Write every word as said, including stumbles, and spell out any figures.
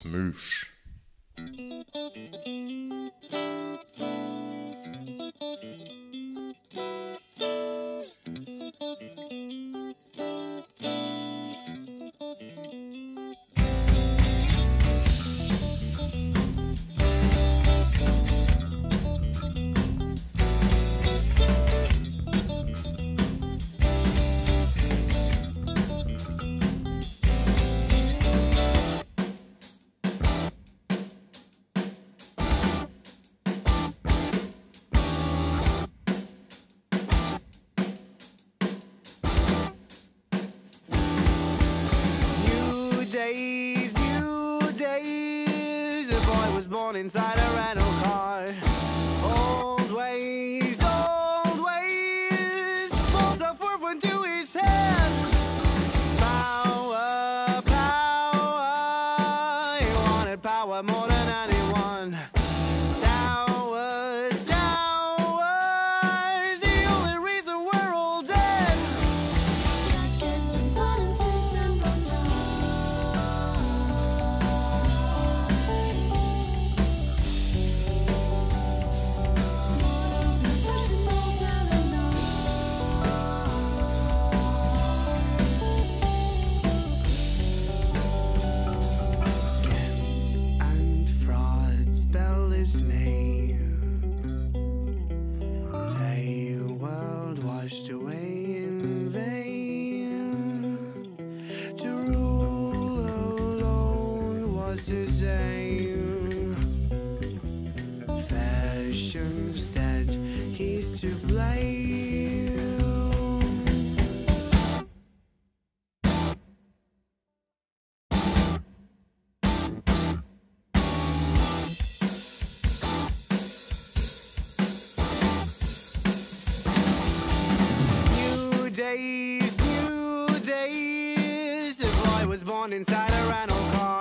Moosh. Days, new days. A boy was born inside a rental car. Old ways, old ways. Falls off worth went to his head. Power, power. He wanted power more than anyone. Towers, towers. The only reason we're all dead. Jackets and bottom suits and bow ties. Models and fashionable talent. Scams and frauds spell his name. The world washed away in vain. To rule alone was his aim. Fashion's dead, he's to blame. New days, new days. The boy was born inside a rental car.